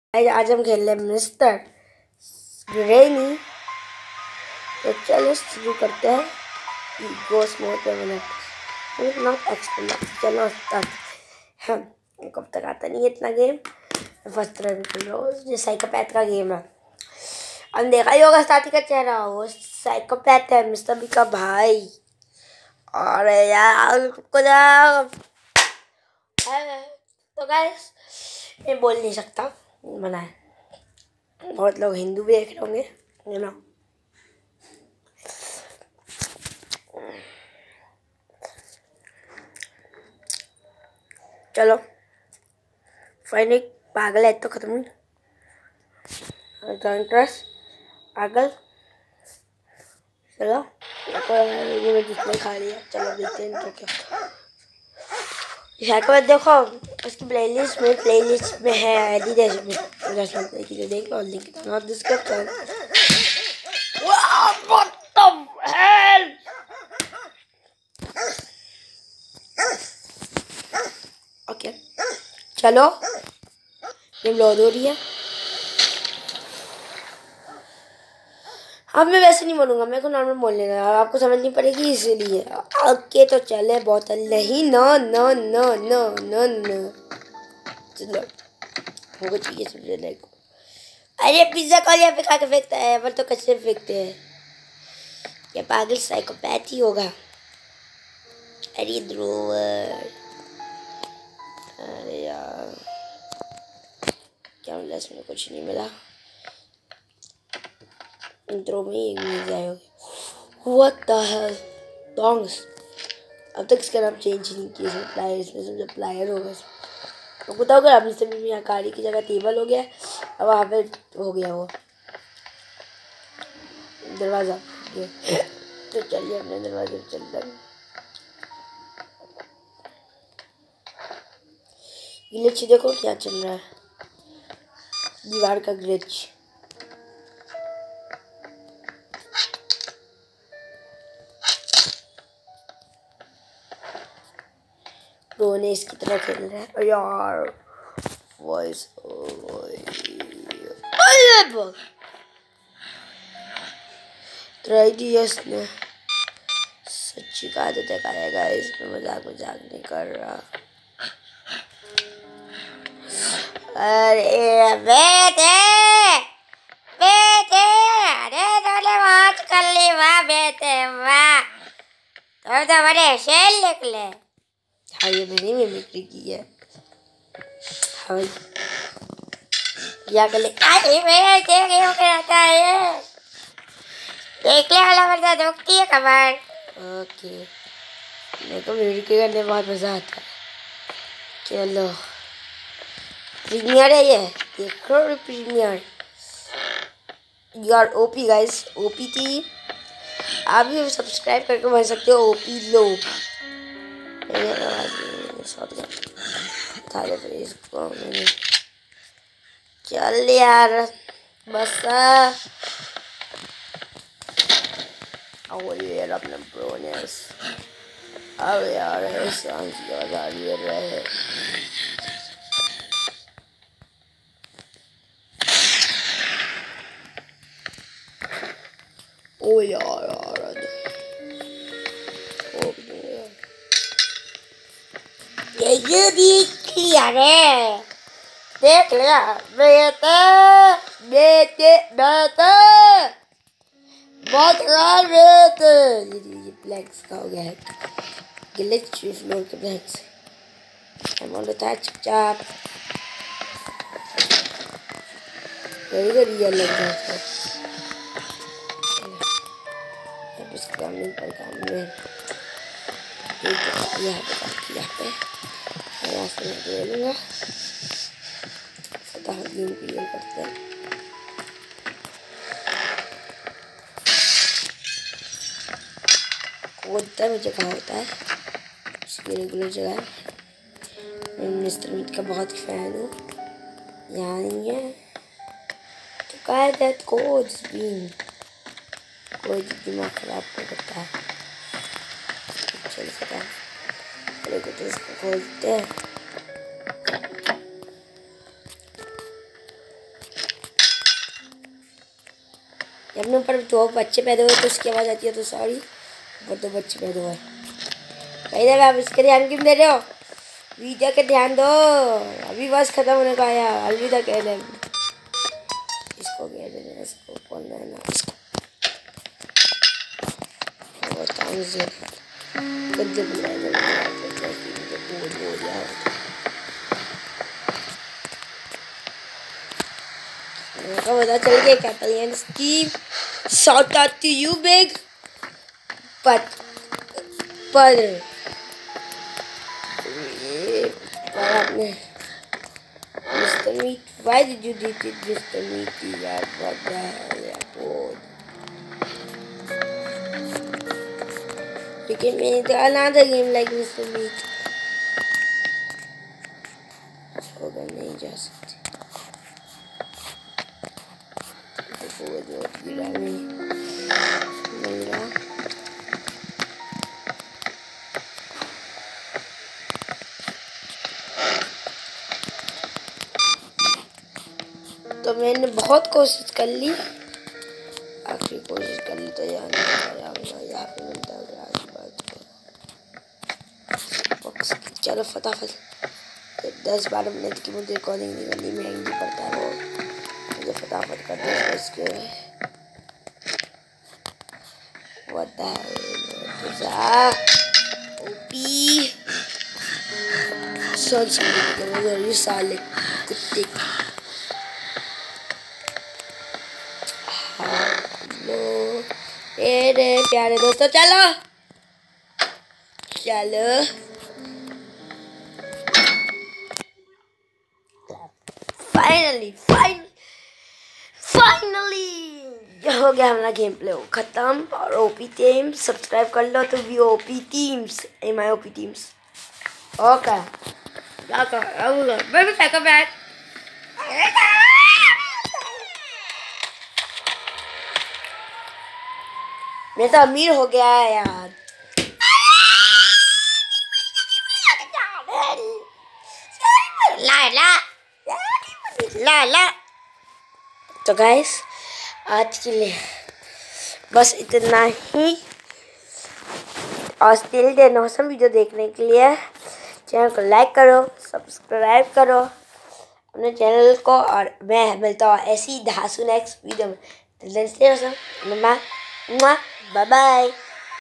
आज हम खेल रहे हैं मिस्टर ग्रेनी। तो चलो शुरू करते हैं। गोस्ट मोड पे नॉट एक्सपेरिमेंट। चलो हम कब तक आता नहीं है इतना गेम। फर्स्ट तरह भी खेल रहा हूँ। ये साइकोपैथ का गेम है। हम देखा ही होगा साथी का चेहरा, वो साइकोपैथ है, मिस्टर बी का भाई। और यार कुछ तो गाइस मैं बोल नहीं सकता, मना है। बहुत लोग हिंदू भी देख रहे होंगे, यू नो। चलो फाइनली पागल है तो खत्म। इंटरेस्ट पागल। चलो मैंने जितने खा लिया। चलो देखते हैं तो क्या शायद देखो उसकी प्लेलिस्ट में है आईडी रेस्टोरेंट की, देख लो link not description. What the hell. Okay चलो गेम लोड हो रही है। अब मैं वैसे नहीं बोलूँगा, मेरे को नॉर्मल बोलने का, आपको समझ नहीं पड़ेगी इसीलिए। ओके तो चले बोतल नहीं। No no no no no no चलो हमको चाहिए समझे लाइक। अरे पिज्जा कॉल यहाँ पे खा के फेंकता है, पर तो कचरे फेंकते हैं। ये पागल साइकोपैथ ही होगा। अरे ध्रुवर, अरे यार क्या मिला इसमें? कुछ नहीं मिला। इंट्रो में ही मिल जाएगा। What the hell? Dongs। अब तक इसका नाम चेंज नहीं किया। इसमें प्लायर, इसमें समझो प्लायर होगा। तो बताओ अगर आपने सभी में यहाँ कारी की जगह टेबल हो गया, अब वहाँ पे हो गया वो दरवाज़ा। तो चलिए अपने दरवाजे पे चलते हैं। ग्लिच देखो क्या चल रहा है, दीवार का ग्लिच। रोने इसकी तरह खेल रहा है यार। वॉइस ट्राई दिया इसने। सच्ची का आदत करेगा, इसमें मजाक नहीं कर रहा। अरे बेटे बेटे, अरे तूने मौज कर ली वाह बेटे वाह, तो बड़े शेर निकले। हाँ ये मैंने मिमिक्री की है। हाँ क्या कर ले? अरे बेटे क्यों करता है? देखने वाला बंदा दुखती है कमर। ओके मेरे को मिमिक्री करने में बहुत मजा आता है। चलो प्रीमियर है ये, देखो प्रीमियर। यार ओपी गाइस, ओपी थी। आप भी सब्सक्राइब करके बन सकते हो ओपी लोग। चल यार बस यार अपने प्रोनेस। अब यार सांस की आवाज आ रही है। ओ यार ये देख लिया रे, देख लिया बेटे बेटे बेटे, बहुत यार बेटे। ये ब्लैक्स का हो गया है ग्लिच फ्लोर के ब्लैक्स। हम बोलता है चुपचाप रियल लग जाता है। काम नहीं पर काम में यहाँ से ले लूँगा। गेम क्लियर करते हैं। होता है मुझे कहाँ होता है इसकी रेगुलर जगह। मैं मिस्टर मीट का बहुत फैन हूँ। यहाँ नहीं है तो क्या दैट कोड्स बीन कोई दिमाग खराब कर देता है। चल सकता है तो इसको खोलते हैं। अपने ऊपर दो बच्चे पैदा हुए तो उसकी आवाज़ आती है, तो सॉरी, और दो बच्चे पैदा हुए। भाई आप इसके ध्यान क्यों दे रहे हो? वीडियो के ध्यान दो, अभी बस खत्म होने को आया। अलविदा कह रहे हैं इसको, कह रहे हैं इसको, कौन है ना इसको गद्दे पता चल गया कैटलियन scheme. Shot out to you big, पर आपने mister Meat, why did you did it mister Meat यार, व्हाट द हेल यार बोल। लेकिन मैंने तो another game like mister Meat होगा, नहीं जा सकते। तो मैंने बहुत कोशिश कर ली, आखिरी कोशिश कर ली, तो यहाँ पे मिलता है। चलो फटाफट 10-12 मिनट की मुझे रिकॉर्डिंग नहीं करनी, महंगी पड़ता है वो, मुझे फटाफट कर दो इसके। What the hell? OP search करो ये साले कुत्ते। हेलो प्यारे दोस्तों, चलो चलो फाइनली हो गया हमारा गेम प्ले खत्म। और ओपी टीम सब्सक्राइब कर लो तो भी OP teams MIOP teams. Okay baby फेंको बैट, मैं तो अमीर हो गया है यार। ला तो गाइस आज के लिए बस इतना ही, और स्टिल देन ऑसम वीडियो देखने के लिए चैनल को लाइक करो, सब्सक्राइब करो अपने चैनल को, और मैं मिलता हूँ ऐसी धासु नेक्स्ट वीडियो में। Bye bye.